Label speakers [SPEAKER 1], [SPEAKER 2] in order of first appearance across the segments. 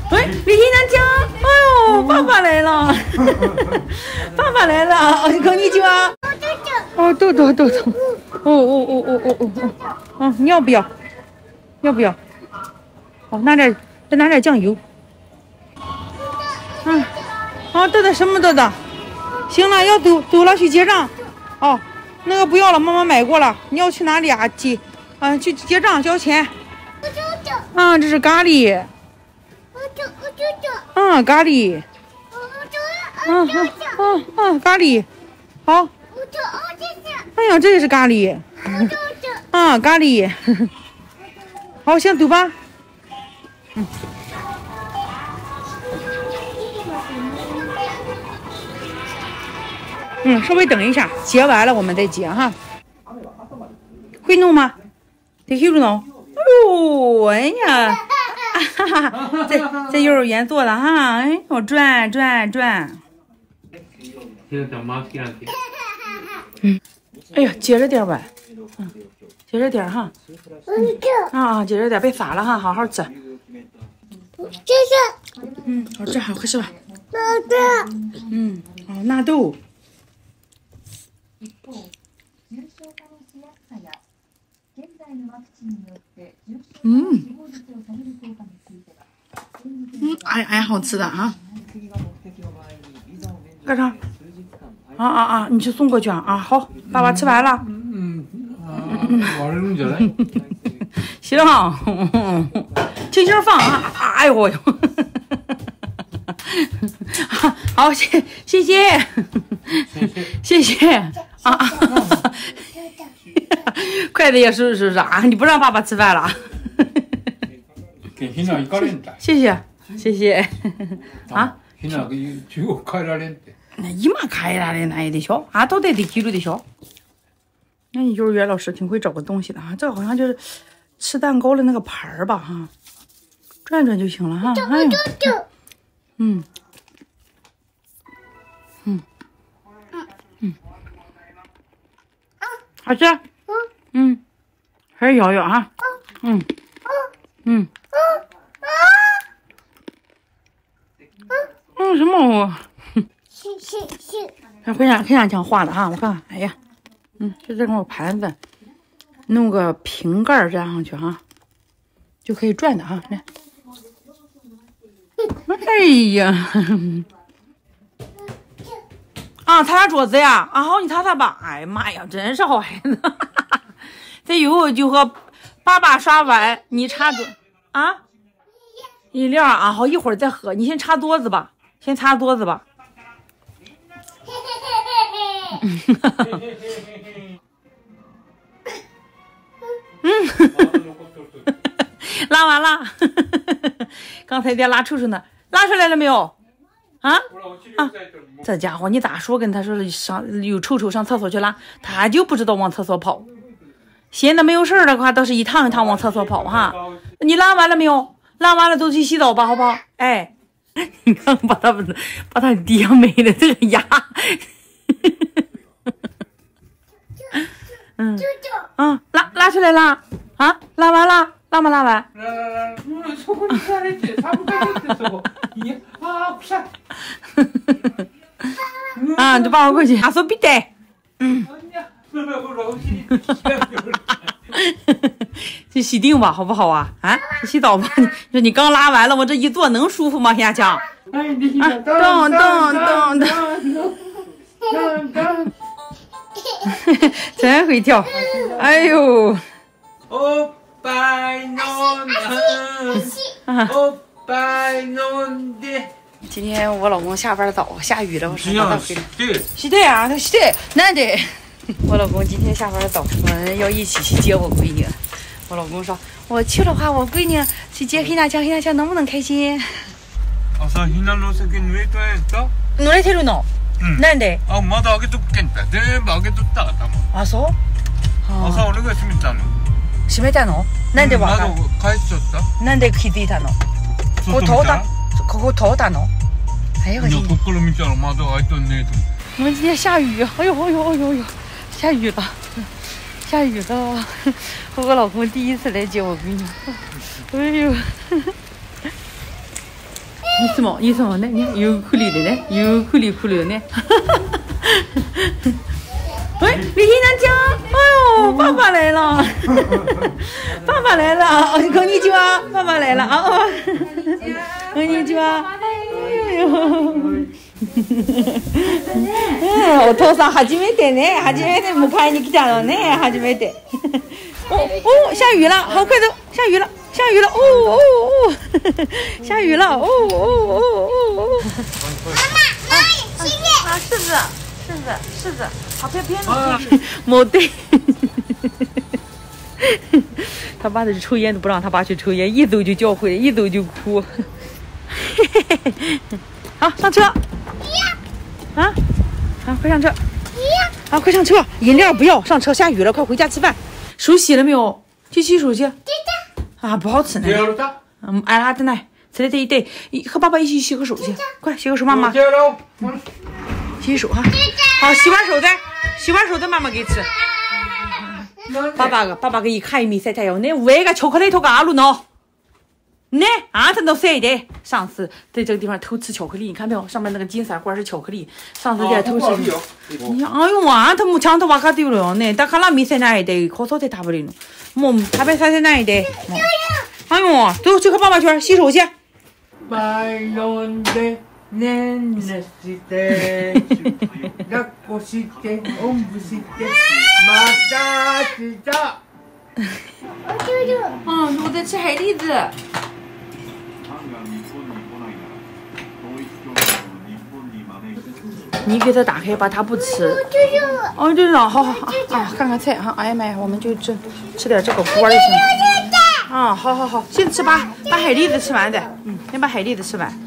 [SPEAKER 1] 喂，李天南讲，哎呦，爸爸来了，爸爸来了，跟你讲。哦，豆，哦，你要不要？要不要？哦，再拿点酱油。豆什么豆？行了，要走了，去结账。哦，那个不要了，妈妈买过了。你要去哪里啊？去结账交钱。这是咖喱。咖喱。咖喱。好。哎呀，这也是咖喱。咖喱。好，行，走吧。稍微等一下，结完了我们再结哈。会弄吗？得会弄。哎呀，在幼儿园做的哈，哎，我转。哎呀，接着点吧。接着点哈。接着点，别洒了哈，好好吃。好吃，好吃吧？纳豆。哎，好吃的啊！干啥？你去送过去啊！好，爸爸吃完了。行，轻轻放啊！哎呦，好，谢谢啊！筷子也是啊！你不让爸爸吃饭了？谢谢啊！이마 가야라는 아이的小，都得kg的小。那你幼儿园老师挺会找个东西的哈，这好像就是吃蛋糕的那个盘儿吧哈，转转就行了哈。哎呦，好吃，还是咬咬哈，什么我？很想讲话的哈，我看看，哎呀，就这种盘子，弄个瓶盖粘上去哈，就可以转的哈，来，哎呀，擦擦桌子呀，好，你擦擦吧，哎呀妈呀，真是好孩子，这以后就和爸爸刷碗，你擦桌饮料好，一会儿再喝，你先擦桌子吧，拉完了，刚才在拉臭臭呢，拉出来了没有？这家伙你咋说？跟他说有臭臭上厕所去拉，他就不知道往厕所跑。闲的没有事的话，倒是一趟一趟往厕所跑哈。你拉完了没有？拉完了都去洗澡吧，好不好？哎，你看把他爹没的这个牙。拉出来了拉完了，拉没拉完？就帮我过去，说必带。去洗腚吧，好不好啊？去洗澡吧。你说你刚拉完了，我这一坐能舒服吗？下降。动。真会跳，哎呦！今天我老公下班早，下雨了，我说他回来。洗对啊，他洗对，难得。我老公今天下班早，我们要一起去接我闺女。我老公说，我去的话，我闺女去接黑娜酱能不能开心？乗れてるの。なんで？
[SPEAKER 2] まだ開けとくけんだ。全部開けとった頭。
[SPEAKER 1] そう？
[SPEAKER 2] 朝俺が閉めたの。
[SPEAKER 1] 閉めたの？なんでわかる？
[SPEAKER 2] 窓返しちゃった？
[SPEAKER 1] なんで気づいたの？ここ通ったの？哎呦我
[SPEAKER 2] ここから見たら窓開いとんねえと。
[SPEAKER 1] 我们今天下雨，哎呦，下雨了。我老公第一次来接我闺女，哎呦。 いつもねゆっくりでねゆっくり来るよね。喂，李欣南江，哎呦，爸爸来了，爸爸来了，こんにちは，爸爸来了啊，こんにちは，哎呦。お父さん初めてね、初めて迎えに来たのね、初めて。哦，下雨了，好快走，下雨了，下雨了，哦，下雨了，哦。妈妈，柿子，好偏偏的，没对。他爸这抽烟都不让他爸去抽烟，一走就教会，一走就哭。好，上车。啊，快上车！啊，快上车！饮料不要，上车，下雨了，快回家吃饭。手洗了没有？去洗手去。啊，不好吃呢。哎啦的呢，吃的这一袋，和爸爸一起洗个手去，快洗个手，妈妈。洗手哈。好，洗完手再妈妈给吃。爸爸给一看一米晒太阳，那喂个巧克力头个阿鲁闹。那俺他都晒的，上次在这个地方偷吃巧克力，你看没有？上面那个金色罐是巧克力，上次在偷吃。你哎呦啊，他们抢头把卡丢了呢，但看那没晒那一袋，可少才打不了呢。么他别晒那一袋。哎呦，走去和爸爸去洗手去。
[SPEAKER 3] 白龙的年年して抱っこしておんぶしてまた来た。
[SPEAKER 1] 我在吃海蛎子。你给他打开吧，他不吃。哦，对了，好啊，看看菜哈。哎呀妈呀，我们就吃点这个锅就行。啊，好，先吃吧，把海蛎子吃完的。先把海蛎子吃完。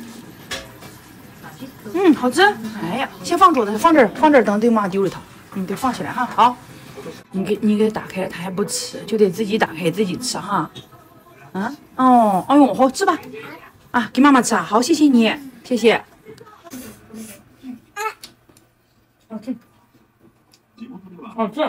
[SPEAKER 1] 好吃。哎呀，先放桌子，放这儿，等妈妈丢了它。得放起来哈。好，你给打开，他还不吃，就得自己打开自己吃哈。哎呦，好吃吧？啊，给妈妈吃啊。好，谢谢你，谢谢。好吃。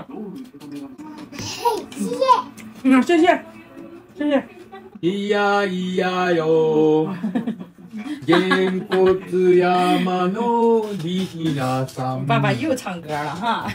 [SPEAKER 1] 谢谢。
[SPEAKER 3] いやいやよ。げんこつ山のリヒナさん。
[SPEAKER 1] 爸爸又唱歌了哈。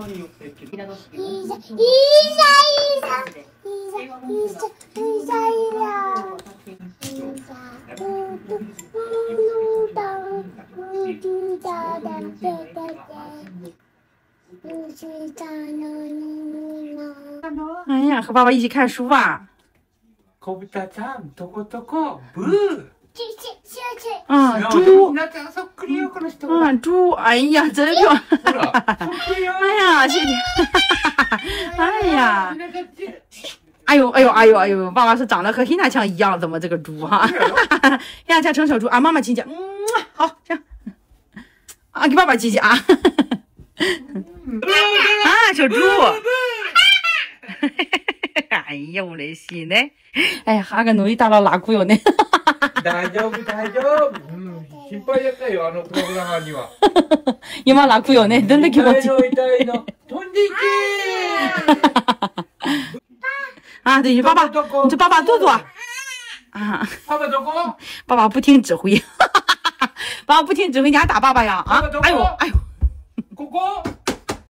[SPEAKER 1] 哎呀，和爸爸一起看书吧。
[SPEAKER 3] 小豚ちゃん、とことこ、ブー。
[SPEAKER 1] 猪。
[SPEAKER 3] そっくりよこの人。
[SPEAKER 1] 猪，哎呀，真漂亮。哎呀，谢谢。哎呀。哎呦，爸爸是长得和黑娜强一样，怎么这个猪哈？黑娜强成小猪啊，妈妈亲亲。好，行。啊，给爸爸亲亲啊。小猪。哎呀，我的心呢！哎呀，하가 놀이 따라 나고요ね。
[SPEAKER 3] 大丈夫。心配だったよ、プログラマーには。
[SPEAKER 1] 今나고요ね。どんな気持ち？
[SPEAKER 3] 痛いの。飛んでいけ！
[SPEAKER 1] 啊，对，爸爸，你这爸爸坐坐。啊。
[SPEAKER 3] 爸爸どこ？
[SPEAKER 1] 爸爸不听指挥。爸爸不听指挥，你还打爸爸呀？啊！哎呦。
[SPEAKER 3] ここ？